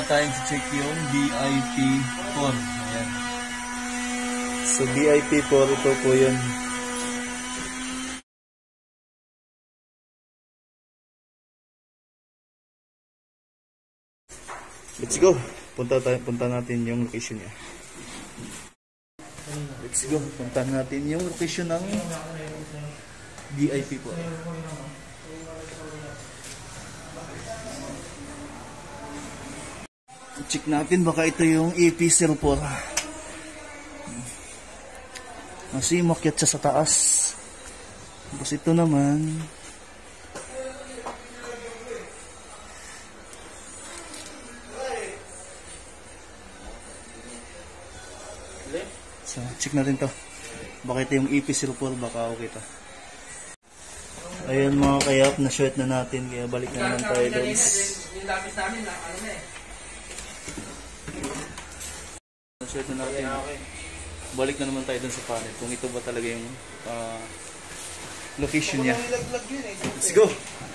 tayong check yung BIP4. Ayan. So BIP4, ito po yun. Let's go. Punta natin yung location niya. Let's go. Punta natin yung location ng BIP4. Check natin baka ito yung EP04. Kasi makyat siya sa taas. Tapos ito naman so, check natin to. Baka ito yung EP04, baka okay to. Ayun mga kayap, na-short na natin. Kaya balik na naman tayo guys. Na-short na natin. Balik na naman tayo dun sa panel. Kung ito ba talaga yung location niya. Let's go!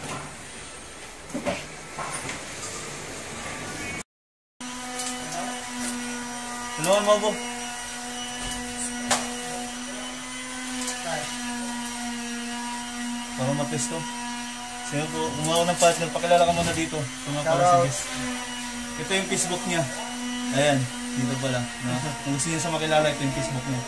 Tulungan mo po. Para matest to. Sino po, gumawa ng partner, pakilala ka muna dito. Ito yung Facebook niya. Ayan, dito pala. Kung gusto niya sa makilala, ito yung Facebook niya.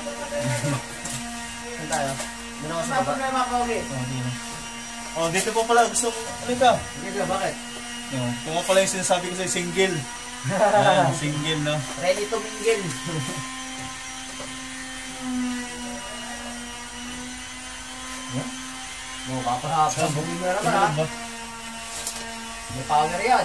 Saan tayo? Doon ako sa baba. Oh, dito po pala. Gusto mo, ano ka? Dito, bakit? Ito nga pala yung sinasabi ko sa'yo, single. Ayan, single, no? Ready to mingle. Oh, kapahapon. Bumili na naman ha. May power yan.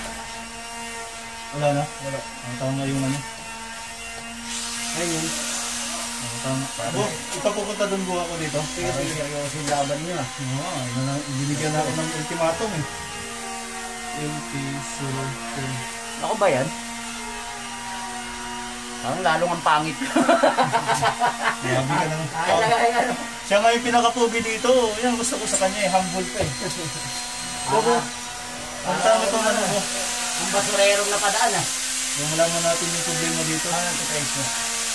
Wala na? Wala. Ang tawag nga yung ano? Ayun. Ang tawag. Ipapupunta doon buha ko dito. Sige, yung laban nyo na. Oo, binigyan na ako ng ultimatum eh. Ako ba yan? Parang lalong ang pangit. Grabe ka naman. Siya nga yung pinakapugi dito. Yan gusto ko sa kanya eh. Humble pa eh. Bobo. Ang tama ito ano mo. Ang basurerong napadaan ah. Malaman natin yung problema dito. Ano ito price mo?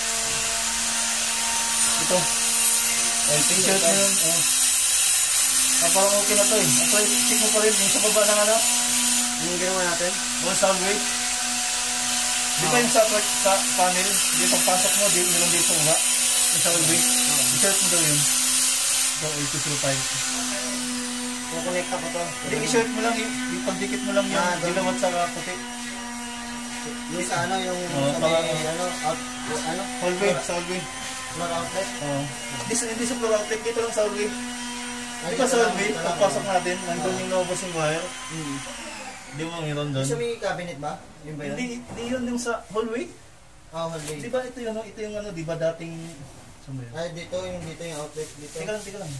Ito. Ay, t-shirt mo yun. Parang okay na to eh. Apply, check mo pa rin. Yung sa baba ng ano. Yung ginawa natin? O, sound weight. Di ba yung sa panel, di pagpasok mo, meron dito nga. Yung sound weight. I-shirt mo daw yun. Ito, 8205. Kukonekta ko to. Hindi, i-shirt mo lang, ipagdikit mo lang yung dilawat sa puti. Yung sa ano, yung sa may, ano, Hallway, sa hallway. Floor outlet? Oo. Hindi sa floor outlet, dito lang sa hallway. Di ba sa hallway, pagpasok natin, nandun yung lumabas yung wire. Di mo meron doon. Isa may cabinet ba? Yung ba yun? Hindi yun yung sa hallway. Hallway. Di ba ito yun, ito yung ano, di ba dating... Ay, dito yung outlet dito. Teka lang.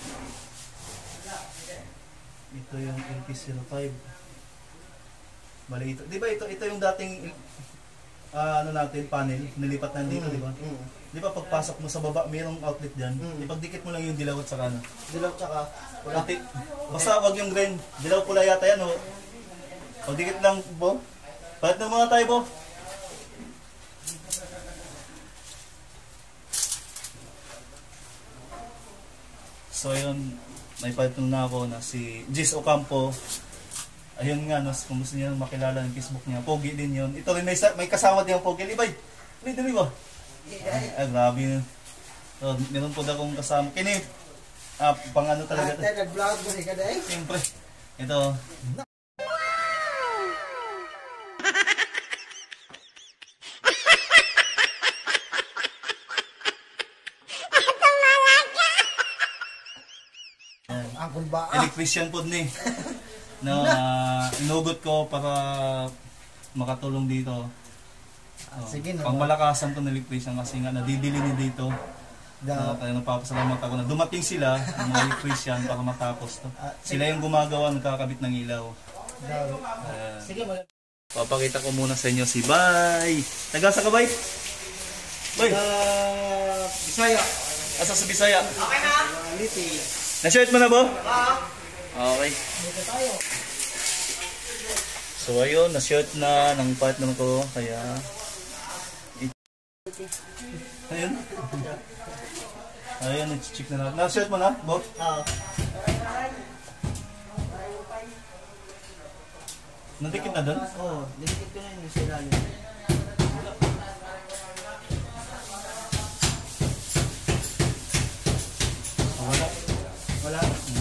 Ito yung LP05. Bali ito. Di ba ito yung dating ano natin, panel, nilipat na dito, di ba? Di ba pagpasok mo sa baba, mayroong outlet diyan. Ipagdikit mo lang yung dilaw at saka ano. Dilaw tsaka pula. Basta wag yung green. Dilaw pula yata yan, oh. Pagdikit lang, Bo. Palit na mga tayo, Bo. So ayun, may palit na ako na si Jis Ocampo. Ayun nga, no, kung gusto niyo makilala ng Facebook niya, pogi din yun. Ito rin may kasama din ang pogi. Libay, dali ba? Ay, grabe. So, meron po na akong kasama. Kini, pang ano talaga. Nag-vlog mo rin ka dahil? Siyempre. Ito. Angkol ba? Electrician po ni. Na inugot ko para makatulong dito. Sige no. Pangmalakasan to ng electrician kasi nga nadidili niya dito. Kaya nagpapasalamat ako na dumating sila ng mga electrician para matapos to. Sila yung gumagawa, nagkakabit ng ilaw. Sige mo. Papakita ko muna sa inyo si Bay. Taga sa ka, Bay? Bay? Bisaya. Asa sa Bisaya? Okay na. Liti. Na-shirt mo na ba? Okay. Dito tayo. So ayun, na-short na ng partner ko, kaya ayun. Ayun, na-check na natin. Na-short mo na, Bob? Oo. Nadikit na doon? Oo, dinikit ko na yung sa ilalim. Wala. Wala.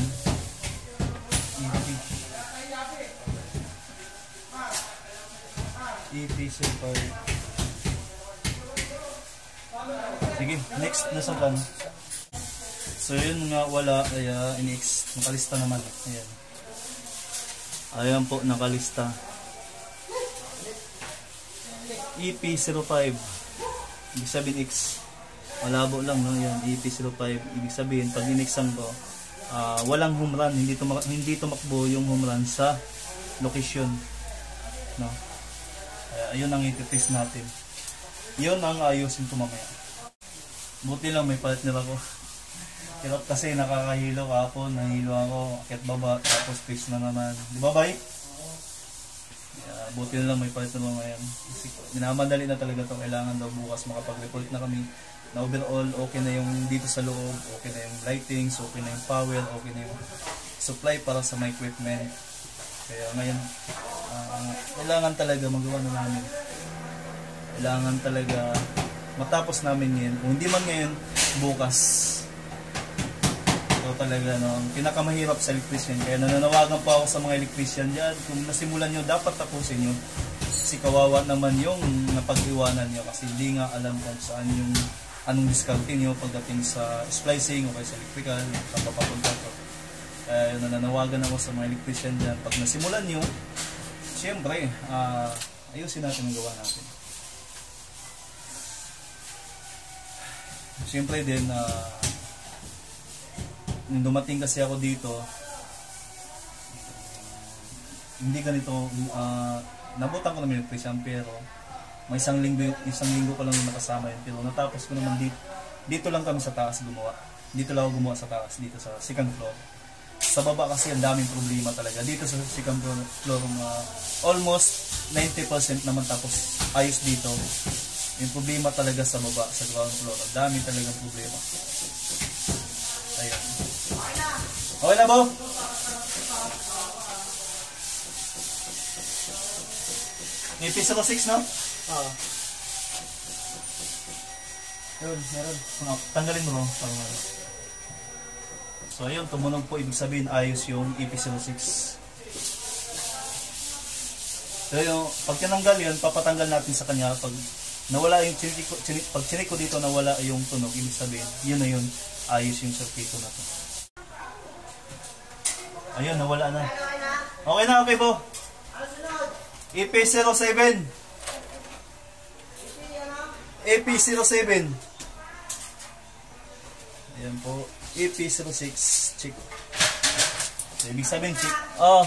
EP Super. Sige, next na sa plan. So yun nga wala, kaya in-X, nakalista naman. Ayan. Ayan po, nakalista. EP05. Ibig sabihin X. Malabo lang, no? Yan, EP05. Ibig sabihin, pag in-Xan ko, walang home run. Hindi tumakbo yung home run sa location. No? Ayun ang i-test natin. Yun ang ayusin ko mamaya. Buti lang may partner ako. Pero kasi nakakahilo ako, nahilo ako, akit baba, tapos face na naman. Di ba, bay? Buti lang may partner mo ngayon. Kasi minamadali na talaga to. Kailangan daw bukas makapag-report na kami na overall okay na yung dito sa loob, okay na yung lightings, okay na yung power, okay na yung supply para sa my equipment. Kaya ngayon, kailangan talaga magawa na namin. Kailangan talaga matapos namin yan. Kung hindi man ngayon, bukas. So talaga, no, ang pinakamahirap sa electrician. Kaya nananawagan pa ako sa mga electrician dyan. Kung nasimulan nyo, dapat tapusin nyo. Kasi kawawa naman yung napag-iwanan nyo. Kasi hindi nga alam kung saan yung anong diskarte nyo pagdating sa splicing o kaya sa electrical, papapunta to. Kaya nananawagan ako sa mga electrician dyan. Pag nasimulan nyo, siyempre, ayusin natin ang gawa natin. Siyempre din, nung dumating kasi ako dito, hindi ganito, nabutan ko naman yung electrician, pero may isang linggo ko lang yung nakasama yun. Pero natapos ko naman dito lang kami sa taas gumawa. Dito lang ako gumawa sa taas, dito sa second floor. Sa baba kasi ang daming problema talaga. Dito sa second floor, almost 90% naman, tapos ayos dito. Yung problema talaga sa baba, sa ground floor. Ang dami talagang problema. Ayun. Okay na, Bo? Episode 6, no? Oo. Yun, meron. Tanggalin mo, Bro. So ayun, tumunog po, ibig sabihin ayos yung EP06. So yung, pag tinanggal yun, papatanggal natin sa kanya. Pag nawala yung pag chinik ko dito, nawala yung tunog, ibig sabihin, yun na yun, ayos yung circuito na to. Ayun, nawala na. Okay na, okay po. EP07. EP07. Ayan po. EP06. Check. So, ibig sabihin, check. Oh.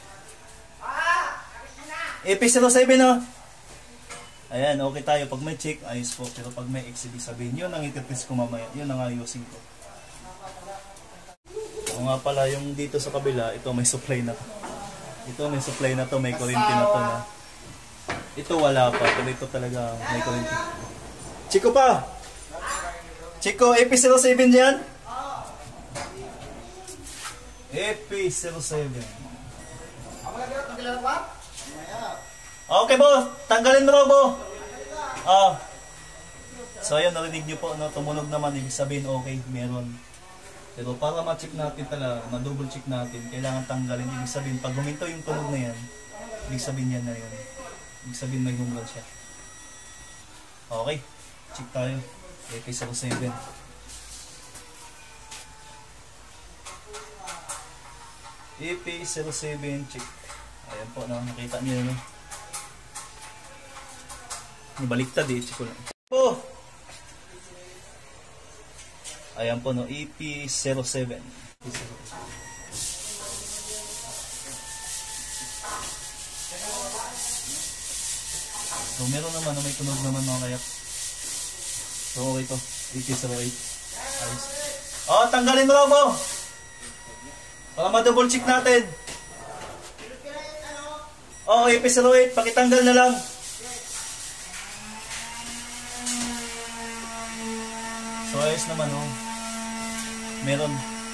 EP07, oh. Ayan, okay tayo. Pag may check, ayos po. Pero pag may X, ibig sabihin, yun ang ititest ko mamaya. Yun ang ayusin ko. O nga pala, yung dito sa kabila, ito may supply na to. Ito may supply na to, may kuryente na to na. Ito wala pa, pero ito talaga may kuryente. Chico pa! Chico, EP07 dyan? EP07. Okay, Bo. Tanggalin mo, Bo. So, ayun, narinig nyo po, no? Tumunog naman, ibig sabihin, okay, meron. Pero para ma-check natin talaga, ma-double check natin, kailangan tanggalin. Ibig sabihin, pag huminto yung tunog na yan, ibig sabihin yan na yun. Ibig sabihin, may humral siya. Okay, check tayo. EP07. EP07, check. Ayan po, no? Nakita niyo yun. Baliktad eh, check ko lang. Oh! Ayan po, no? EP07. So, meron naman, may tunog naman mga kayak. So, okay to. EP08. Ayos. Oh, tanggalin mo lang mo! Para ma-double check natin. Oh, AP08, pakitanggal na lang. So, ayos naman, oh. Meron.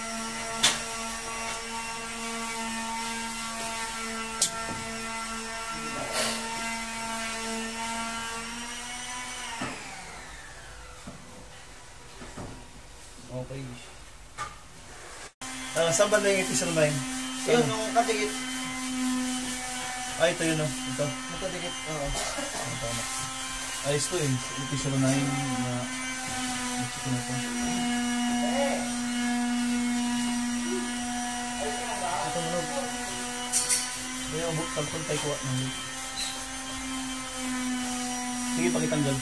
Okay. Saan ba na yung AP09? Yun, yung kadikit. Ay, ito yun, oh. Ito. Yung kadikit, oo. Tama. Ayos to, eh. AP09 na... check ko na ito. Ito mo lang. Kaya ang kalpuntay ko. Sige, pakitanggal.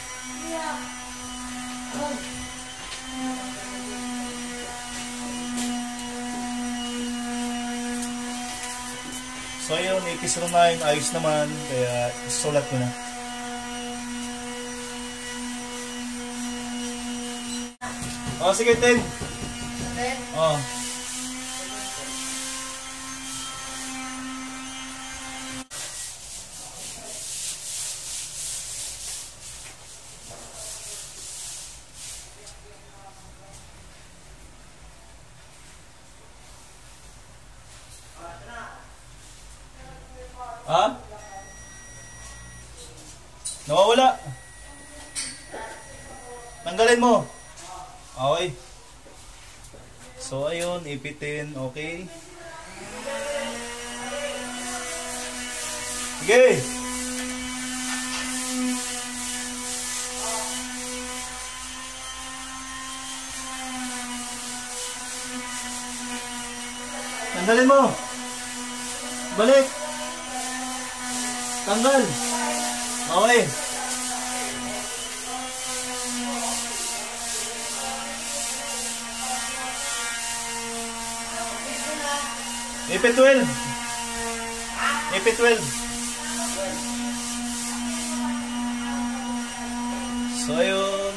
So ayun, AP09, ayos naman. Kaya sulat ko na. Oh, sige, 10. 10? Oh. Ha? Nawawala. Tanggalin mo. Okay. So ayun, ipitin, okay. Sige. Tanggalin mo. Balik. Tanggal. Okay. AP12. AP12. So ayun.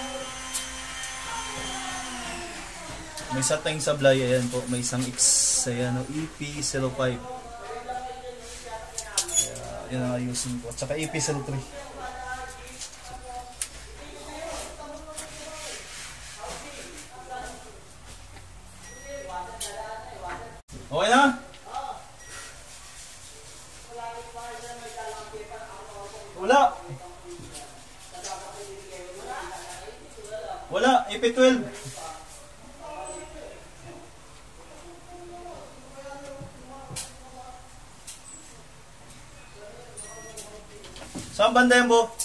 May isa tayong sablay. Ayan po. May isang X. Ayan o. EP05. Yan ang ayusin ko. At saka EP03. Okay na? Wala. Wala. EP12. Saan banda yan, Bo?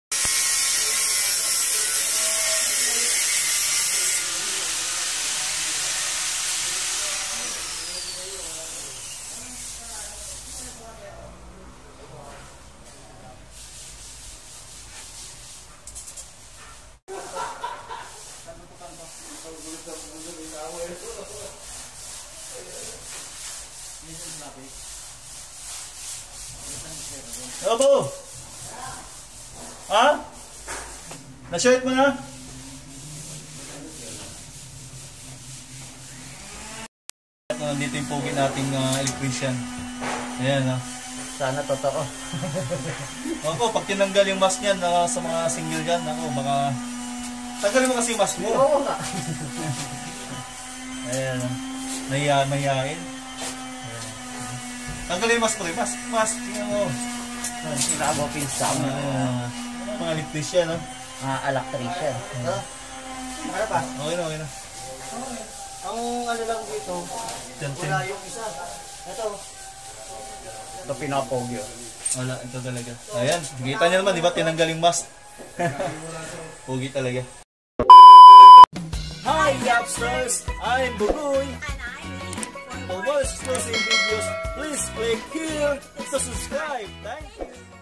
Bo? Ha? Na-shirt mo na? Nandito yung pogi nating electrician. Ayan ha. Sana totoo. Ako, pag tinanggal yung mask niyan sa mga single dyan, ako baka... Tanggalin mo kasi yung mask mo. Oo nga. Ayan ha. Mahihain. Tanggalin yung mask mo rin. Mask. Tingnan mo. Sinago pinsa mo. Mga electrician, no? Mga electrician. Ano pa? Okay na. Ang ano lang dito, wala yung isa. Ito pinapogyo. Wala, ito talaga. Ayan, kita nyo naman, di ba? Tinanggal yung mask. Pogi talaga. Hi, Yapsters! I'm Bugoy. For more exclusive videos, please click here to subscribe. Thank you!